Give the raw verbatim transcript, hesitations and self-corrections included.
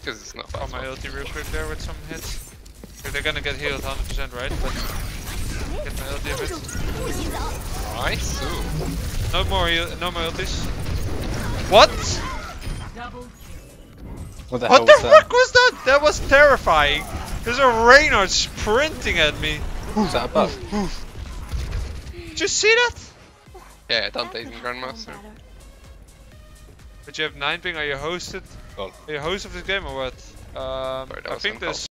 Because it's not Oh, fast. my ulti real quick there with some hits. Okay, they're gonna get healed one hundred percent, right? But get my ulti a bit. Nice. Ooh. No more heal, no more ultis. What? What the, What hell the was fuck was that? That was terrifying. There's a Reinhardt sprinting at me. that? Was that a bug? Did you see that? Yeah, Dante's in Grandmaster. But you have nine ping. Are you hosted? Well. Are you host of this game or what? Um, Sorry, that I was think uncalled. there's